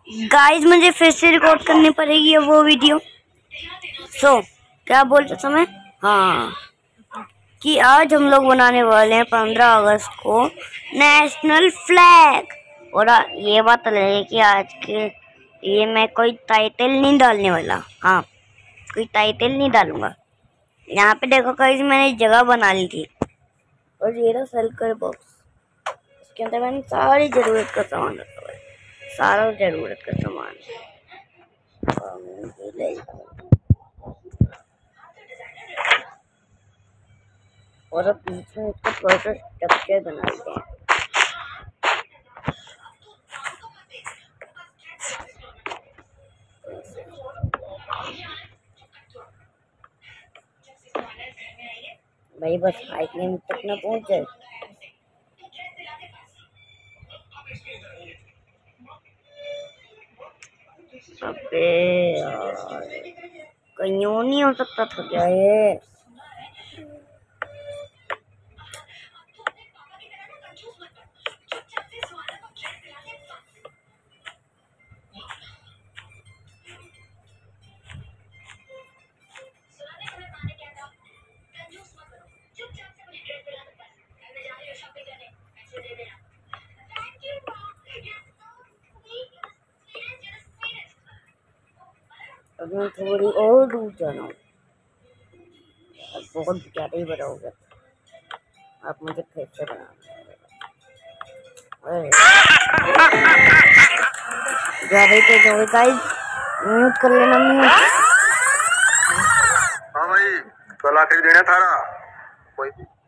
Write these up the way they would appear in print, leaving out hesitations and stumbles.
Guys मुझे फिर से रिकॉर्ड करनी पड़ेगी वो वीडियो। क्या बोलते समय, हाँ, कि आज हम लोग बनाने वाले हैं 15 अगस्त को नेशनल फ्लैग। और ये बात लगे कि आज के ये मैं कोई टाइटल नहीं डालने वाला। हाँ, कोई टाइटल नहीं डालूंगा। यहाँ पे देखो गाइस मैंने जगह बना ली थी और ये रहा सर्कल बॉक्स। इसके अंदर मैंने सारी जरूरत का सामान रखा हुआ है, सारा जरूरत का सामान। और अब बीच में इसका थोड़ा सा स्ट्रक्चर बना लेते हैं। भाई बस हाइट में तक ना पहुंच जाए। अबे यार, कहीं नहीं हो सकता था क्या ये? अब मैं थोड़ी और दूर जाना हूँ, बहुत ज़्यादा ही बड़ा हो गया। आप मुझे फिर से बनाना ज़्यादा ही तेज हो गई गाइस, म्यूट कर लेना म्यूट। हाँ भाई, तो लाके देना थारा कोई।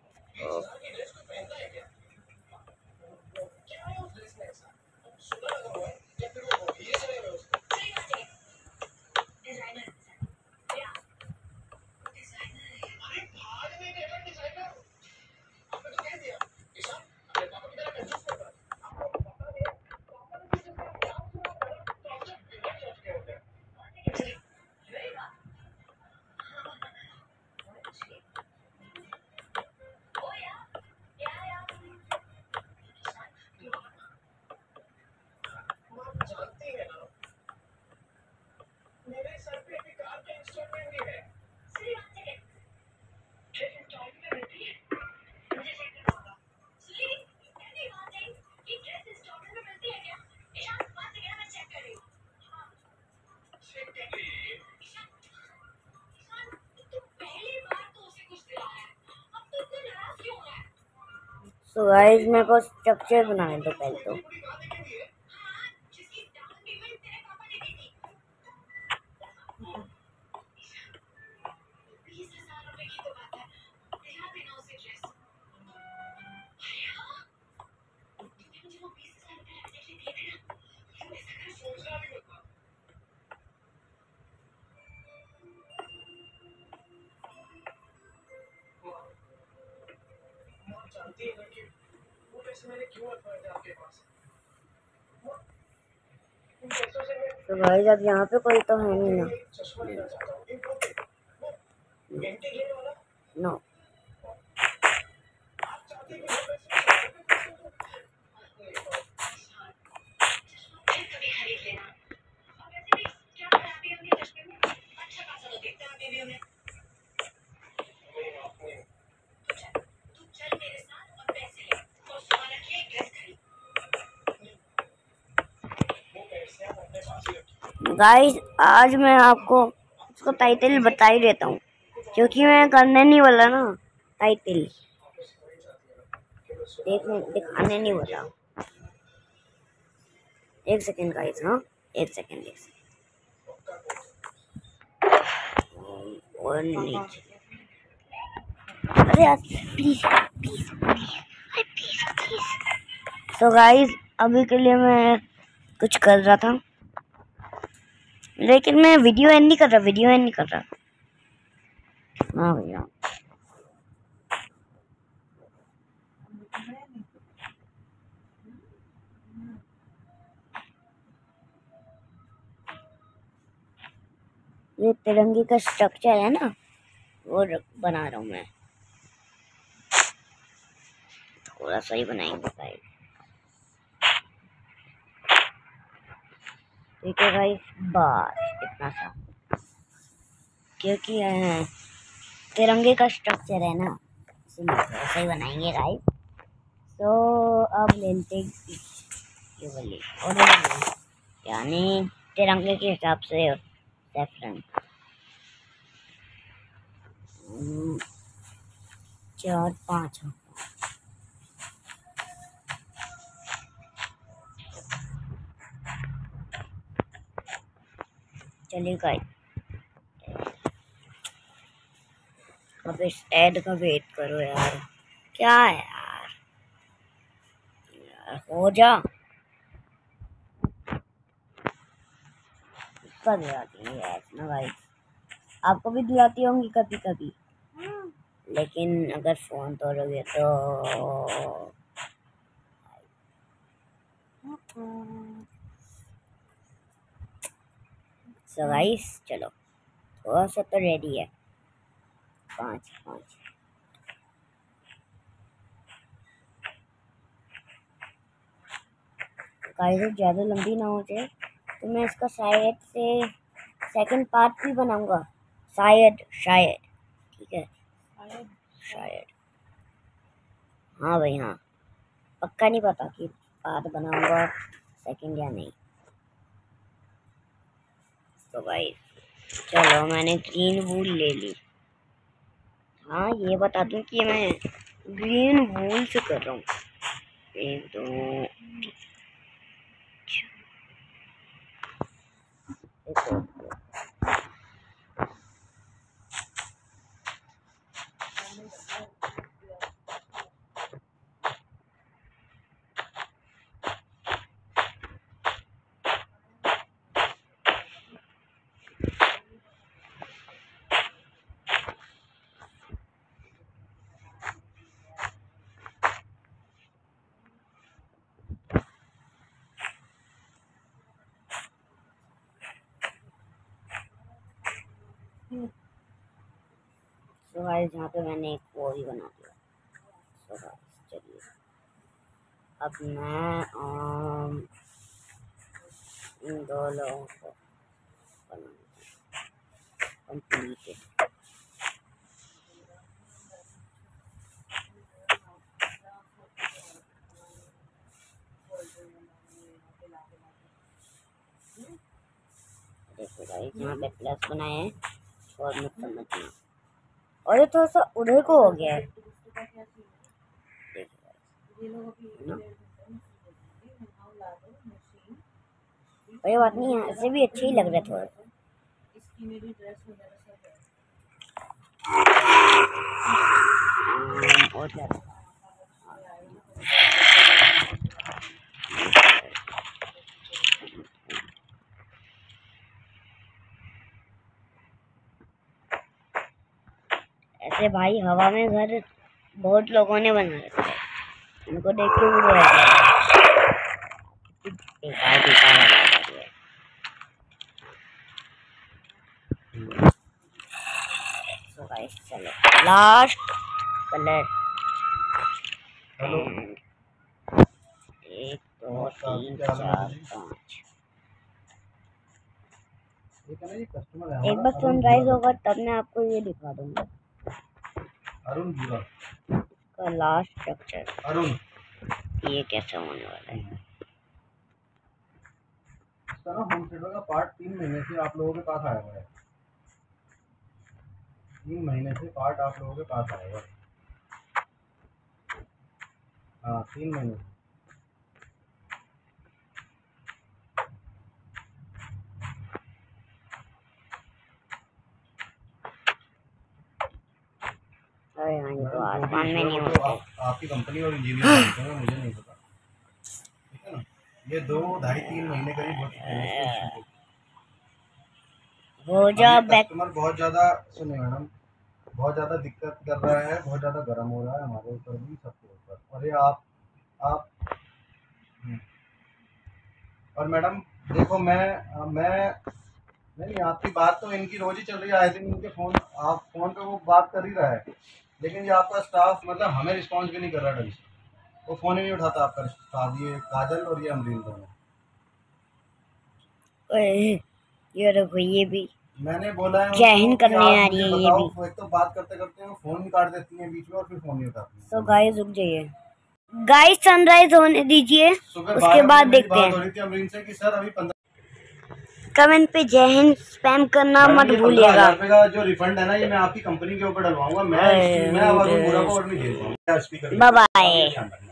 सो गाइस मेरे को स्ट्रक्चर बनाने दो पहले तो। तो गाइस अब यहाँ पे कोई तो है नहीं ना। नो गाइस, आज मैं आपको उसका टाइटल बता ही देता हूँ, क्योंकि मैं करने नहीं वाला ना टाइटल, दिखाने नहीं वाला। एक सेकेंड गाइस, हाँ एक सेकेंड। और नीचे, अरे यार प्लीज प्लीज प्लीज। तो गाइस अभी के लिए मैं कुछ कर रहा था, लेकिन मैं वीडियो एंड नहीं कर रहा। हाँ भैया, ये तिरंगे का स्ट्रक्चर है ना, वो बना रहा हूँ मैं। थोड़ा सा ही बनाएंगे भाई। ठीक है गाइस, बस इतना सा, क्योंकि तिरंगे का स्ट्रक्चर है ना, इसलिए ऐसा ही बनाएंगे गाइस। तो अब लेते ये वाली ऑरेंज, यानी तिरंगे के हिसाब से सैफरन। 4-5 चलिए गाइस, अब इस ऐड का वेट करो यार, क्या है यार, हो जा, इसका दिलाती है यार ना गाइस, आपको भी दिलाती होंगी कभी कभी, लेकिन अगर फोन तोड़ोगे तो सो गाइस चलो, थोड़ा सा तो रेडी है। 5 गाइस, ज़्यादा लंबी ना हो जाए तो मैं इसका शायद से सेकंड पार्ट भी बनाऊंगा, शायद ठीक है, शायद हाँ भाई हाँ, पक्का नहीं पता कि पार्ट बनाऊंगा सेकंड या नहीं। तो भाई चलो, मैंने ग्रीन वूल ले ली। हाँ ये बता दूं कि मैं ग्रीन वूल से कर रहा हूँ। 1 2 तो गाइस यहाँ पे मैंने एक वो ही बना दिया। तो गाइस चलिए, अब मैं इन 2 लोगों को बनाऊंगा कंप्लीट। देखो गाइस, यहाँ पे प्लस बनाए हैं और मत समझना, और ये थोड़ा सा उधर को हो गया है, कोई बात नहीं, यहाँ से भी अच्छे ही लग रहे थोड़ा। और क्या ऐसे भाई, हवा में घर बहुत लोगों ने बना रखा है, उनको देख के मुझे तो गाइस चलो, लास्ट कलर 1 2 3 4 5। एक बार सनराइज होगा तब मैं आपको ये दिखा दूंगा अरुण का लास्ट स्ट्रक्चर, अरुण ये कैसा होने वाला है। इसका ना होम थिएटर का पार्ट 3 महीने से आप लोगों के पास आया हुआ है। 3 महीने से पार्ट आप लोगों के पास आया हुआ है। हाँ 3 महीने से। तो आसमान में नहीं होते, आपकी कंपनी और इंजीनियर जानते हैं, मुझे नहीं पता, ठीक है ना। ये 2-2.5-3 महीने करीब हो चुके हैं। हो जा बैक। कस्टमर बहुत ज़्यादा, सुनिए मैडम, बहुत ज़्यादा दिक्कत कर रहा है, बहुत ज़्यादा गर्म हो रहा है हमारे ऊपर भी, सबके ऊपर। और ये आप और मैडम देखो, मैं नहीं, आपकी बात तो इनकी रोज ही चल रही है, आई थिंक इनके आप फोन पे वो बात कर ही रहा है, लेकिन ये आपका स्टाफ मतलब हमें रिस्पॉन्स भी नहीं कर रहा ढंग से, वो फ़ोन ही नहीं उठाता आपका स्टाफ, ये काजल और ये अमरीन दोनों। ये देखो ये भी मैंने बोला है जय हिंद उनको कि करने आप आ रही है मुझे ये बताओ, भी। एक तो बात करते करते वो फोन भी काट देती है बीच में और फिर फोन नहीं उठाती तो गाइस रुक जाइए, गाइस सनराइज होने दीजिए, सुबह उसके 12 बाद बजे मेरी देखते बात हैं। हो रही थी अमरीन से कि सर अभी 15 कमेंट पे जय हिंद स्पैम करना मत भूलिएगा। 15,000 रुपए का जो रिफंड है ना, ये मैं आपकी कंपनी के ऊपर डलवाऊंगा। मैं अब अगर बुरा को और नहीं झेल पाऊंगा। Bye bye.